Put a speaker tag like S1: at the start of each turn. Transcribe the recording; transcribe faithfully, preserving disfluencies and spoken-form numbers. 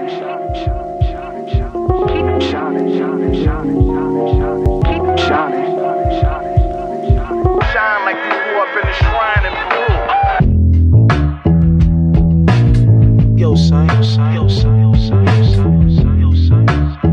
S1: Shine like you grew up in a shrine in Peru.
S2: Yo, son, yo, son, yo, son, yo, son, yo, son, yo, son, yo, son.